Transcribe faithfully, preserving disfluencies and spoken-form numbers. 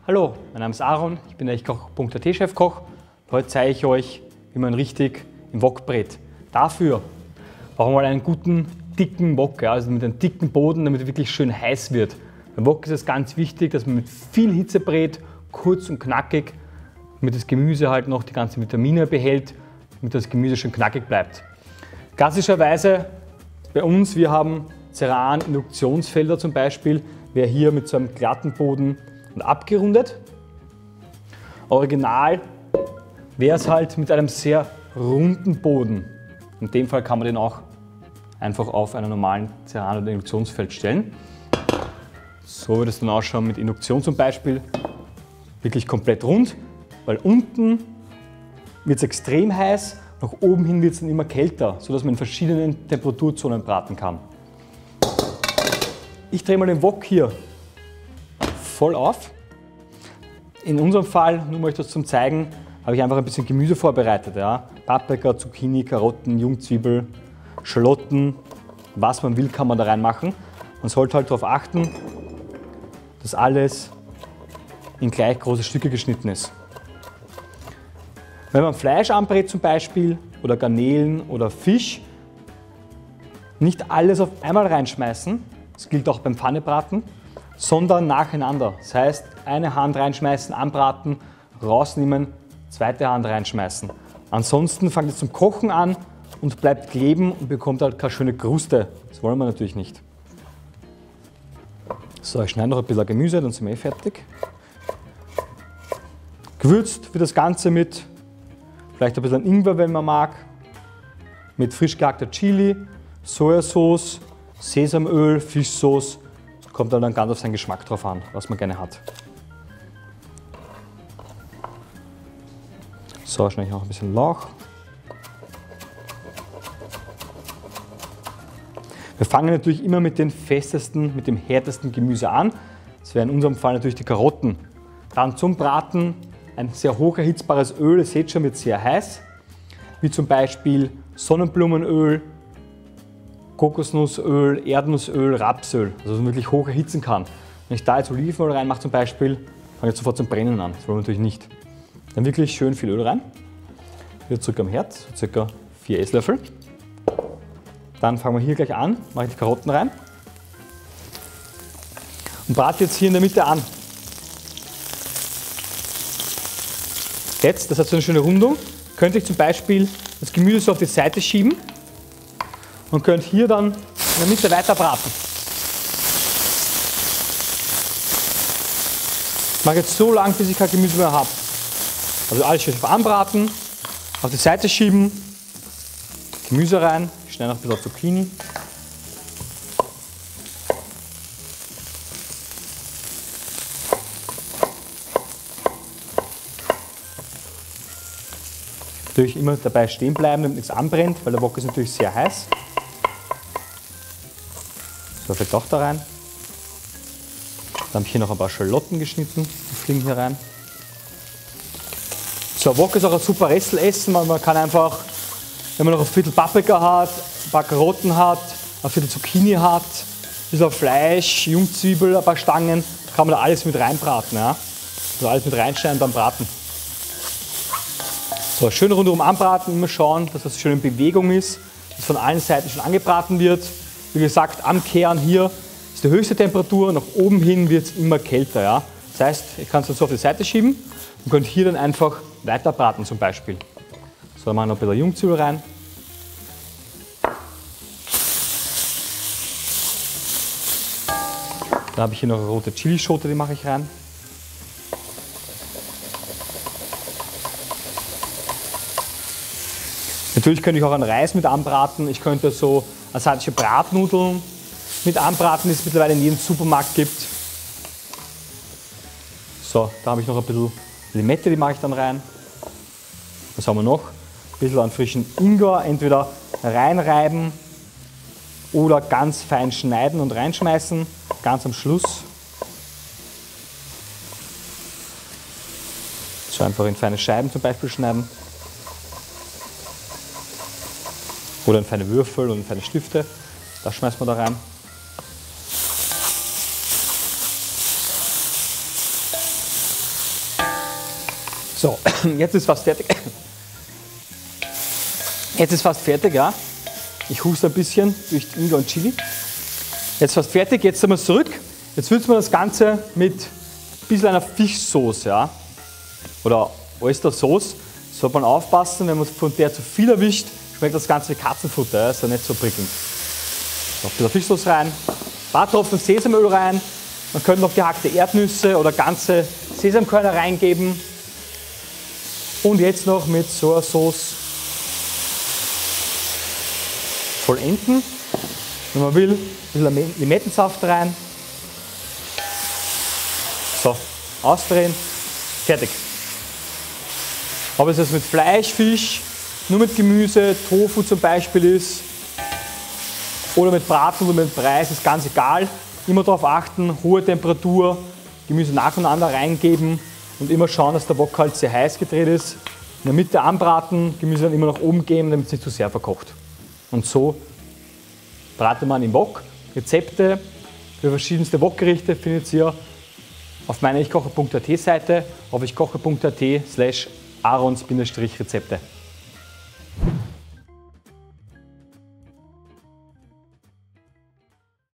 Hallo, mein Name ist Aaron, ich bin der ichkoch punkt at Chefkoch. Heute zeige ich euch, wie man richtig im Wok brät. Dafür brauchen wir einen guten, dicken Wok, ja, also mit einem dicken Boden, damit er wirklich schön heiß wird. Beim Wok ist es ganz wichtig, dass man mit viel Hitze brät, kurz und knackig, damit das Gemüse halt noch die ganzen Vitamine behält, damit das Gemüse schön knackig bleibt. Klassischerweise bei uns, wir haben Ceran-Induktionsfelder zum Beispiel, wäre hier mit so einem glatten Boden und abgerundet. Original wäre es halt mit einem sehr runden Boden. In dem Fall kann man den auch einfach auf einen normalen Ceran- oder Induktionsfeld stellen. So wird es dann ausschauen mit Induktion zum Beispiel. Wirklich komplett rund, weil unten wird es extrem heiß, nach oben hin wird es dann immer kälter, sodass man in verschiedenen Temperaturzonen braten kann. Ich drehe mal den Wok hier voll auf. In unserem Fall, nur mal euch das zum Zeigen, habe ich einfach ein bisschen Gemüse vorbereitet. Ja. Paprika, Zucchini, Karotten, Jungzwiebel, Schalotten, was man will, kann man da reinmachen. Man sollte halt darauf achten, dass alles in gleich große Stücke geschnitten ist. Wenn man Fleisch anbrät zum Beispiel oder Garnelen oder Fisch, nicht alles auf einmal reinschmeißen, das gilt auch beim Pfannebraten, sondern nacheinander. Das heißt, eine Hand reinschmeißen, anbraten, rausnehmen, zweite Hand reinschmeißen. Ansonsten fängt es zum Kochen an und bleibt kleben und bekommt halt keine schöne Kruste. Das wollen wir natürlich nicht. So, ich schneide noch ein bisschen Gemüse, dann sind wir eh fertig. Gewürzt wird das Ganze mit vielleicht ein bisschen Ingwer, wenn man mag, mit frisch gehackter Chili, Sojasauce, Sesamöl, Fischsauce. Das kommt dann ganz auf seinen Geschmack drauf an, was man gerne hat. So, schneide ich noch ein bisschen Lauch. Wir fangen natürlich immer mit den festesten, mit dem härtesten Gemüse an. Das wäre in unserem Fall natürlich die Karotten. Dann zum Braten ein sehr hoch erhitzbares Öl, ihr seht schon, wird sehr heiß. Wie zum Beispiel Sonnenblumenöl, Kokosnussöl, Erdnussöl, Rapsöl, also dass man wirklich hoch erhitzen kann. Wenn ich da jetzt Olivenöl reinmache zum Beispiel, fange ich sofort zum Brennen an. Das wollen wir natürlich nicht. Dann wirklich schön viel Öl rein. Wieder zurück am Herd, so ca. vier Esslöffel. Dann fangen wir hier gleich an, mache ich die Karotten rein und brate jetzt hier in der Mitte an. Jetzt, das hat so eine schöne Rundung, könnte ich zum Beispiel das Gemüse so auf die Seite schieben und könnt hier dann in der Mitte weiter braten. Ich mache jetzt so lange, bis ich kein Gemüse mehr habe. Also alles schön anbraten, auf die Seite schieben, Gemüse rein, ich schneide noch ein bisschen Zucchini. Natürlich immer dabei stehen bleiben, damit nichts anbrennt, weil der Wok ist natürlich sehr heiß. So, vielleicht auch da rein. Dann habe ich hier noch ein paar Schalotten geschnitten, die fliegen hier rein. So, Wok ist auch ein super Restelessen, weil man kann einfach, wenn man noch ein Viertel Paprika hat, ein paar Karotten hat, ein Viertel Zucchini hat, ein bisschen Fleisch, Jungzwiebel, ein paar Stangen, kann man da alles mit reinbraten. Ja? Also alles mit reinschneiden und dann braten. So, schön rundherum anbraten, immer schauen, dass das schön in Bewegung ist, dass von allen Seiten schon angebraten wird. Wie gesagt, am Kern hier ist die höchste Temperatur, nach oben hin wird es immer kälter. Ja? Das heißt, ich kann es dann so auf die Seite schieben und könnt hier dann einfach weiter braten zum Beispiel. So, dann machen wir noch ein bisschen Jungzwiebel rein. Dann habe ich hier noch eine rote Chilischote, die mache ich rein. Natürlich könnte ich auch einen Reis mit anbraten. Ich könnte so asiatische Bratnudeln mit anbraten, die es mittlerweile in jedem Supermarkt gibt. So, da habe ich noch ein bisschen Limette, die mache ich dann rein. Was haben wir noch? Ein bisschen an frischen Ingwer, entweder reinreiben oder ganz fein schneiden und reinschmeißen, ganz am Schluss. So einfach in feine Scheiben zum Beispiel schneiden. Oder in feine Würfel und in feine Stifte. Das schmeißt man da rein. So, jetzt ist fast fertig. Jetzt ist fast fertig, ja. Ich huste ein bisschen durch Ingwer und Chili. Jetzt fast fertig, jetzt sind wir zurück. Jetzt würzen wir das Ganze mit ein bisschen einer Fischsauce, ja. Oder Oystersauce. Sollte man aufpassen, wenn man von der zu viel erwischt, schmeckt das Ganze wie Katzenfutter, ja. Ist ja nicht so prickelnd. So, ein bisschen Fischsauce rein, ein paar Tropfen Sesamöl rein. Man könnte noch gehackte Erdnüsse oder ganze Sesamkörner reingeben. Und jetzt noch mit Sojasauce vollenden. Wenn man will, ein bisschen Limettensaft rein. So, ausdrehen, fertig. Ob es jetzt mit Fleisch, Fisch, nur mit Gemüse, Tofu zum Beispiel ist, oder mit Braten oder mit Reis, ist ganz egal. Immer darauf achten, hohe Temperatur, Gemüse nacheinander reingeben und immer schauen, dass der Wok halt sehr heiß gedreht ist. In der Mitte anbraten, Gemüse dann immer nach oben geben, damit es nicht zu sehr verkocht. Und so bratet man im Wok. Rezepte für verschiedenste Wokgerichte findet ihr auf meiner ichkoche punkt at Seite auf ichkoche punkt at slash arons Rezepte.